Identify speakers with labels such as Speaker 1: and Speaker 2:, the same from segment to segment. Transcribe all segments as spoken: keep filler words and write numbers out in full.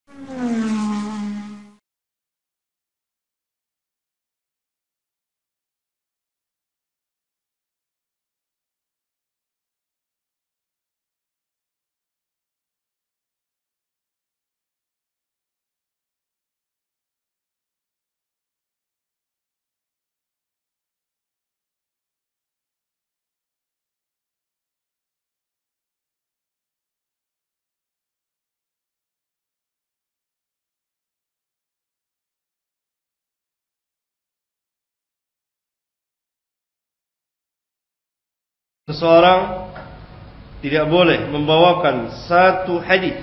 Speaker 1: Seseorang tidak boleh membawakan satu hadis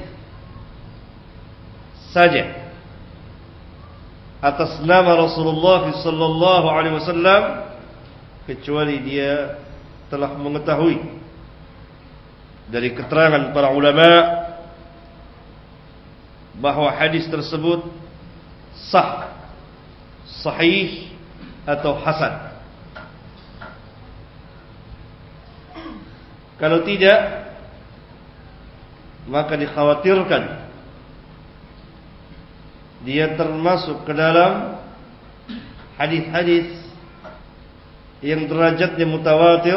Speaker 1: saja atas nama Rasulullah sallallahu alaihi wasallam kecuali dia telah mengetahui dari keterangan para ulama bahwa hadis tersebut sah, sahih atau hasan. Kalau tidak, maka dikhawatirkan dia termasuk ke dalam hadis-hadis yang derajatnya mutawatir,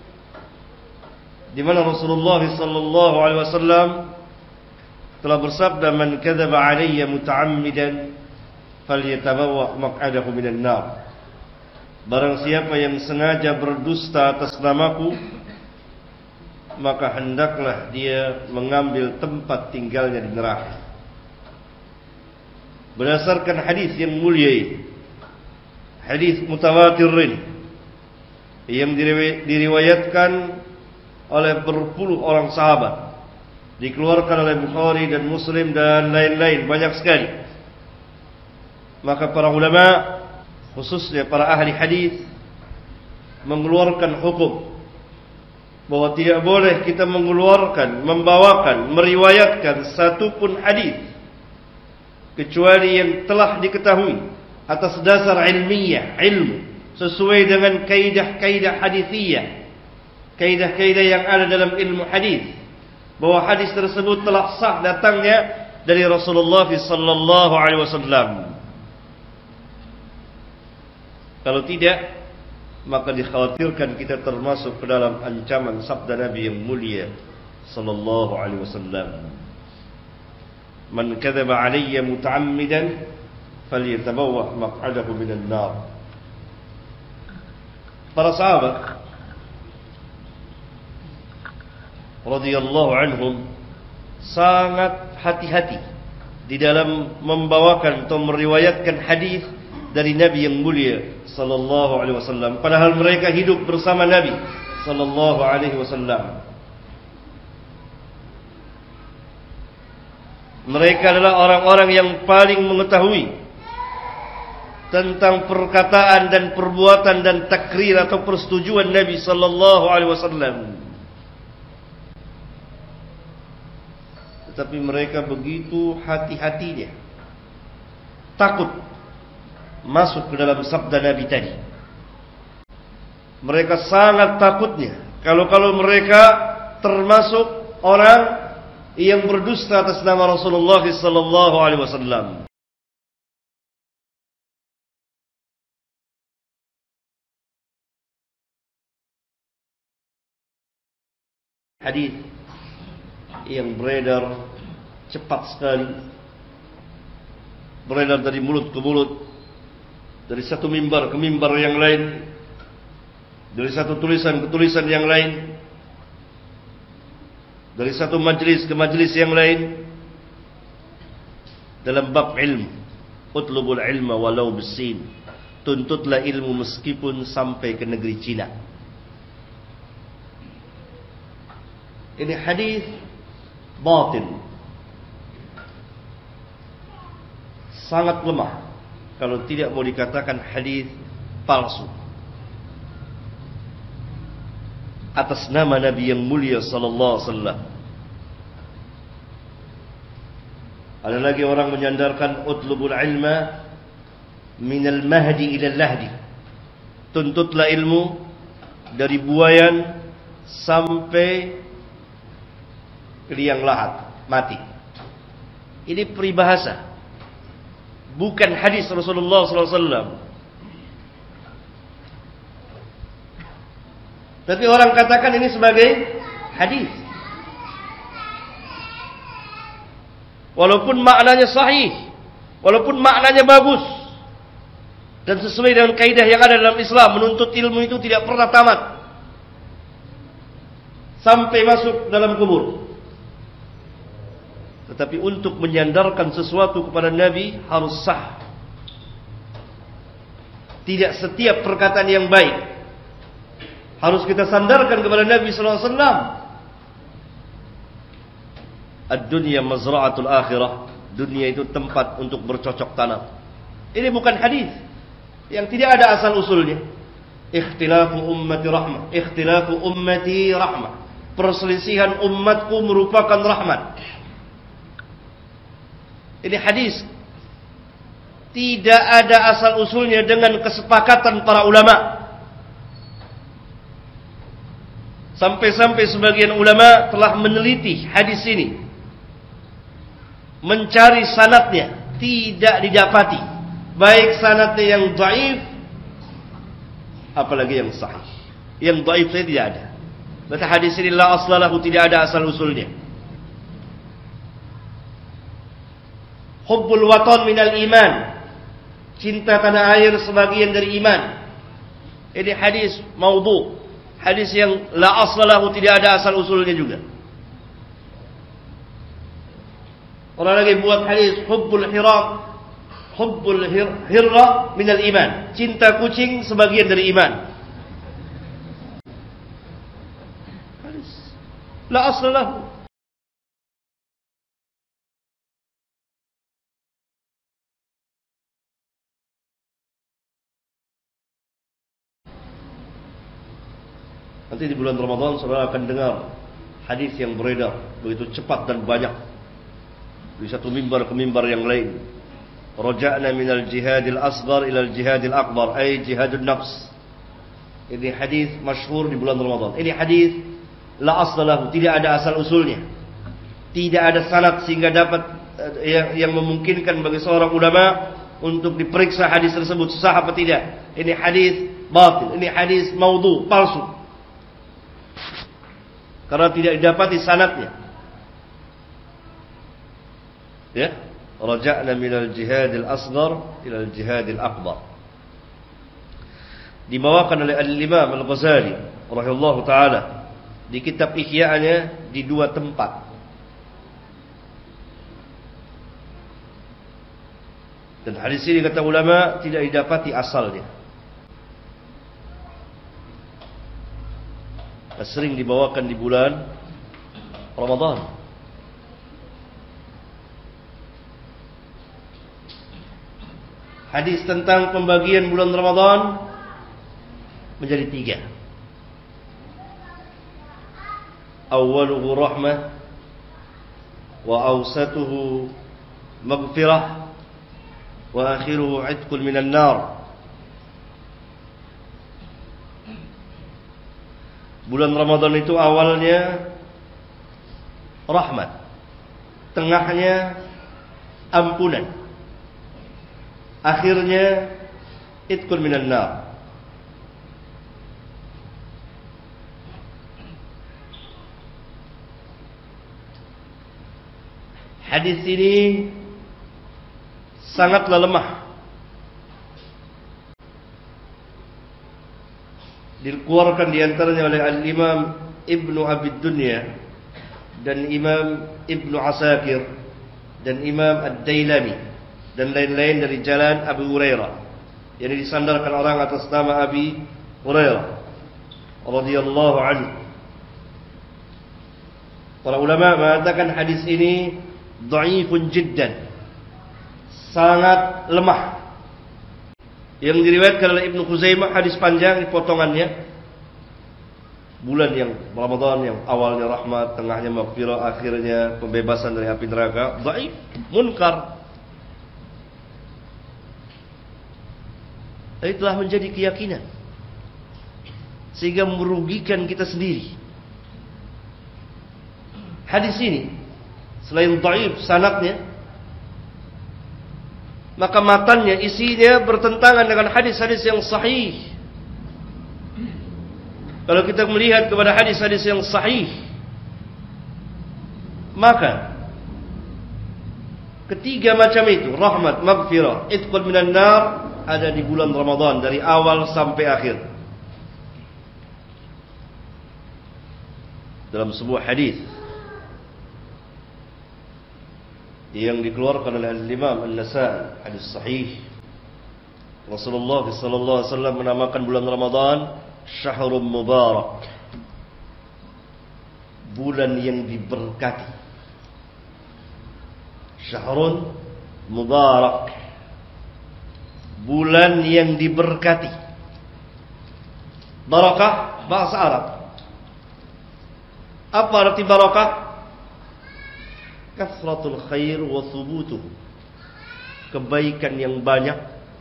Speaker 1: di mana Rasulullah sallallahu alaihi wasallam telah bersabda, "Man kadzaba 'alayya muta'ammidan falyatabawwa' maq'adahu minan nar." Barang siapa yang sengaja berdusta atas namaku, maka hendaklah dia mengambil tempat tinggalnya di neraka. Berdasarkan hadis yang mulia, hadis mutawatirin yang diriwayatkan oleh berpuluh orang sahabat, dikeluarkan oleh Bukhari dan Muslim dan lain-lain, banyak sekali. Maka para ulama, khususnya para ahli hadis, mengeluarkan hukum bahwa tidak boleh kita mengeluarkan, membawakan, meriwayatkan satu pun hadis kecuali yang telah diketahui atas dasar ilmiah, ilmu, sesuai dengan kaidah-kaidah hadisiyah, kaidah-kaidah yang ada dalam ilmu hadis, bahwa hadis tersebut telah sah datangnya dari Rasulullah sallallahu alaihi wasallam. Kalau tidak, maka dikhawatirkan kita termasuk ke dalam ancaman sabda Nabi yang mulia sallallahu alaihi wasallam, "Man kadzaba 'alayya muta'ammidan falyatabawwa' maq'adahu minan nar." Para sahabat radhiyallahu anhum sangat hati-hati di dalam membawakan atau meriwayatkan hadis dari Nabi yang mulia sallallahu alaihi wasallam, padahal mereka hidup bersama Nabi sallallahu alaihi wasallam. Mereka adalah orang-orang yang paling mengetahui tentang perkataan dan perbuatan dan takrir atau persetujuan Nabi sallallahu alaihi wasallam. Tetapi mereka begitu hati-hatinya, takut masuk ke dalam sabda Nabi tadi. Mereka sangat takutnya kalau-kalau mereka termasuk orang yang berdusta atas nama Rasulullah sallallahu alaihi wasallam. Hadis yang beredar cepat sekali, beredar dari mulut ke mulut, dari satu mimbar ke mimbar yang lain, dari satu tulisan ke tulisan yang lain, dari satu majlis ke majlis yang lain, dalam bab ilmu. Utlubul ilma walau bisin, tuntutlah ilmu meskipun sampai ke negeri Cina. Ini hadis batil, sangat lemah, kalau tidak mau dikatakan hadis palsu atas nama Nabi yang mulia sallallahu alaihi wasallam. Ada lagi orang menyandarkan utlubul ilma minal mahdi ilal lahdi, tuntutlah ilmu dari buayan sampai ke liang lahat, mati. Ini peribahasa, bukan hadis Rasulullah sallallahu alaihi wasallam. Tapi orang katakan ini sebagai hadis, walaupun maknanya sahih, walaupun maknanya bagus, dan sesuai dengan kaidah yang ada dalam Islam. Menuntut ilmu itu tidak pernah tamat sampai masuk dalam kubur. Tetapi untuk menyandarkan sesuatu kepada Nabi harus sah. Tidak setiap perkataan yang baik harus kita sandarkan kepada Nabi sallallahu alaihi wasallam. Ad-dunya mazra'atul akhirah. Dunia itu tempat untuk bercocok tanam. Ini bukan hadis yang tidak ada asal usulnya. Ikhtilafu ummati rahmah. Ikhtilafu ummati rahmah. Perselisihan umatku merupakan rahmat. Ini hadis tidak ada asal usulnya dengan kesepakatan para ulama. Sampai-sampai sebagian ulama telah meneliti hadis ini, mencari sanadnya, tidak didapati, baik sanadnya yang dhaif apalagi yang sahih. Yang dhaif saya tidak ada. Berarti hadis ini la aslalahu, tidak ada asal usulnya. Hubbul watan minal iman, cinta tanah air sebagian dari iman. Ini hadis maudhu, hadis yang la aslalahu, tidak ada asal usulnya juga. Orang lagi buat hadis hubbul hiram, hubbul hirra minal iman, cinta kucing sebagian dari iman. Hadis la aslalahu. Nanti di bulan Ramadan saudara akan dengar hadis yang beredar begitu cepat dan banyak dari satu mimbar ke mimbar yang lain. Raja'na minal jihadil asghar ilal jihadil akbar, ay jihadun nafs. Ini hadis masyhur di bulan Ramadan. Ini hadis la aslalahu, tidak ada asal usulnya. Tidak ada sanad sehingga dapat yang, yang memungkinkan bagi seorang ulama untuk diperiksa hadis tersebut sah apa tidak. Ini hadis batil, ini hadis maudhu, palsu. Karena tidak didapati sanadnya. Ya, raja'na minal jihadil asghar ilal jihadil akbar. Dibawakan oleh Al-Imam Al-Ghazali rahimahullahu taala di kitab Ihya'nya di dua tempat. Dan hadis ini kata ulama tidak didapati asalnya. Sering dibawakan di bulan Ramadan. Hadis tentang pembagian bulan Ramadan menjadi tiga. Awaluhu rahmah, wa awsatuhu maghfirah, wa akhiruhu itqun minan nar. Bulan Ramadan itu awalnya rahmat, tengahnya ampunan, akhirnya itqun minan nar. Hadis ini sangatlah lemah. Dikeluarkan diantaranya oleh Al-Imam Ibnu Abid Dunya dan Imam Ibnu Asakir dan Imam Ad-Dailami dan lain-lain dari jalan Abu Hurairah yang disandarkan orang atas nama Abi Hurairah radhiyallahu anhu. Para ulama mengatakan hadis ini dhaifun jiddan, sangat lemah. Yang diriwayatkan oleh Ibnu Khuzaimah, hadis panjang potongannya. Bulan yang Ramadan yang awalnya rahmat, tengahnya maghfirah, akhirnya pembebasan dari api neraka, dhaif, munkar. Itu telah menjadi keyakinan sehingga merugikan kita sendiri. Hadis ini selain dhaif sanadnya, maka matannya, isinya bertentangan dengan hadis-hadis yang sahih. Kalau kita melihat kepada hadis-hadis yang sahih, maka ketiga macam itu, rahmat, maghfirah, itqun minan nar, ada di bulan Ramadan dari awal sampai akhir. Dalam sebuah hadis yang dikeluarkan oleh Al-Imam An-Nasa'i, hadis sahih, Rasulullah sallallahu alaihi wasallam menamakan bulan Ramadan syahrul mubarak, bulan yang diberkati. Syahrul mubarak, bulan yang diberkati. Barakah bahasa Arab. Apa arti barakah? Kathratul khair wa thubutuhu, kebaikan yang banyak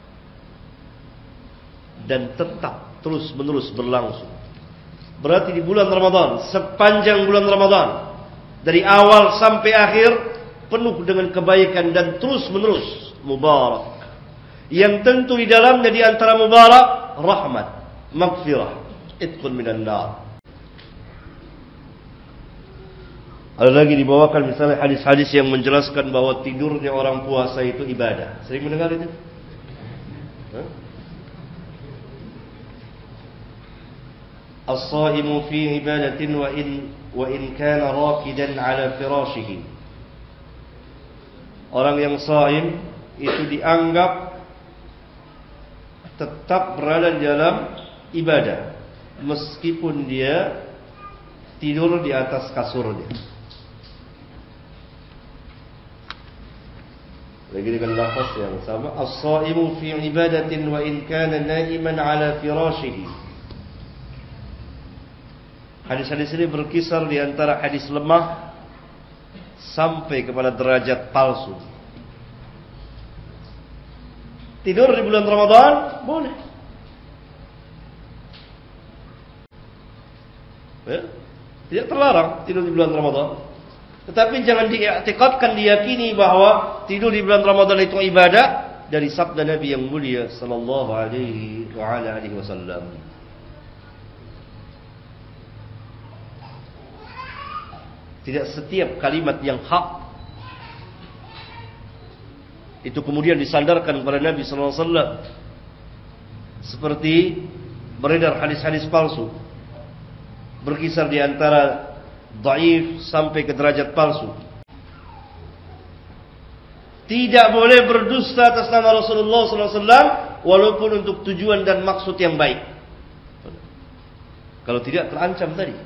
Speaker 1: dan tetap terus menerus berlangsung. Berarti di bulan Ramadan, sepanjang bulan Ramadan, dari awal sampai akhir, penuh dengan kebaikan dan terus menerus mubarak. Yang tentu di dalamnya di antara mubarak, rahmat, maghfirah, itqun minan nar. Ada lagi dibawakan misalnya hadis-hadis yang menjelaskan bahwa tidurnya orang puasa itu ibadah. Sering mendengar itu? Hah? As-shaimu fi ibadatin wa in wa in kana rakidan ala firashihi. Orang yang shaim itu dianggap tetap berada di dalam ibadah meskipun dia tidur di atas kasurnya. Lagi dengan lafaz yang sama, as-shaimu fi ibadatin wa in kana naiman ala firashihi. Hadis-hadis ini berkisar di antara hadis lemah sampai kepada derajat palsu. Tidur di bulan Ramadan boleh, ya, tidak terlarang tidur di bulan Ramadan. Tetapi jangan diiktikadkan, diyakini bahwa tidur di bulan Ramadan itu ibadah dari sabda Nabi yang mulia sallallahu alaihi wa ala alihi wasallam. Tidak setiap kalimat yang hak itu kemudian disandarkan kepada Nabi sallallahu alaihi wasallam. Seperti beredar hadis-hadis palsu, berkisar di antara dhaif sampai ke derajat palsu. Tidak boleh berdusta atas nama Rasulullah sallallahu alaihi wasallam walaupun untuk tujuan dan maksud yang baik. Kalau tidak terancam tadi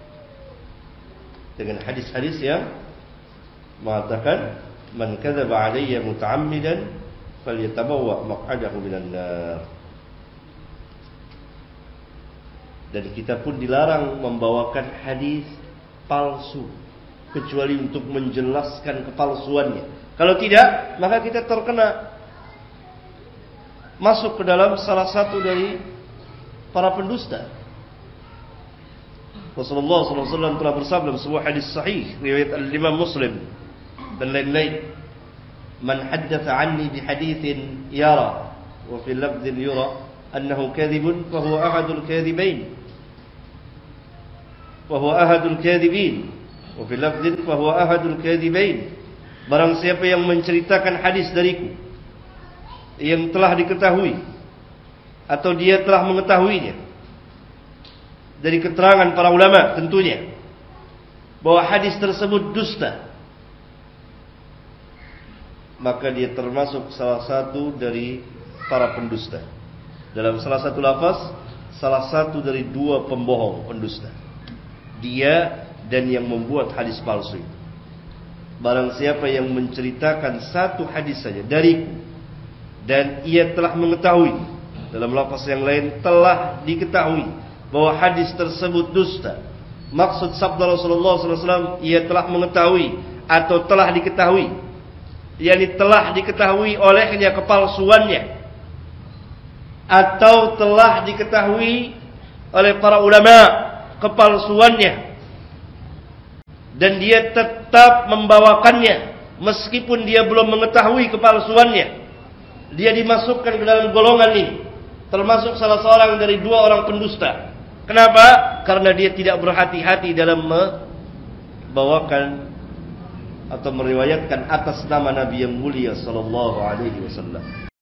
Speaker 1: dengan hadis-hadis yang mengatakan man kadzaba alayya muta'ammidan falyatabawwa maq'adahu minan nar. Dan kita pun dilarang membawakan hadis palsu kecuali untuk menjelaskan kepalsuannya. Kalau tidak, maka kita terkena masuk ke dalam salah satu dari para pendusta. Rasulullah sallallahu alaihi wasallam telah bersabda dalam sebuah hadis sahih riwayat Al-Imam Muslim dan lain-lain, man haddatha anni bi haditsin yara wa fi lafdhin yura annahu kadhibun fa huwa ahadul kadhibain wa huwa ahadul kadhibin wa fi lafdhin fa huwa ahadul kadhibain. Barang siapa yang menceritakan hadis dariku yang telah diketahui atau dia telah mengetahuinya dari keterangan para ulama tentunya bahwa hadis tersebut dusta, maka dia termasuk salah satu dari para pendusta. Dalam salah satu lafaz, salah satu dari dua pembohong pendusta, dia dan yang membuat hadis palsu. Barang siapa yang menceritakan satu hadis saja dariku dan ia telah mengetahui, dalam lafaz yang lain telah diketahui bahwa hadis tersebut dusta, maksud sabda Rasulullah sallallahu alaihi wasallam ia telah mengetahui atau telah diketahui, yakni telah diketahui olehnya kepalsuannya atau telah diketahui oleh para ulama kepalsuannya, dan dia tetap membawakannya meskipun dia belum mengetahui kepalsuannya, dia dimasukkan ke dalam golongan ini, termasuk salah seorang dari dua orang pendusta. Kenapa? Karena dia tidak berhati-hati dalam membawakan atau meriwayatkan atas nama Nabi yang mulia sallallahu alaihi wasallam.